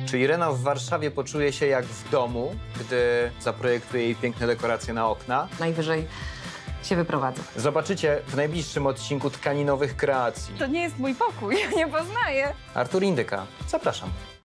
Czy Irena w Warszawie poczuje się jak w domu, gdy zaprojektuje jej piękne dekoracje na okna? Najwyżej się wyprowadzę. Zobaczycie w najbliższym odcinku tkaninowych kreacji. To nie jest mój pokój, nie poznaję. Artur Indyka, zapraszam.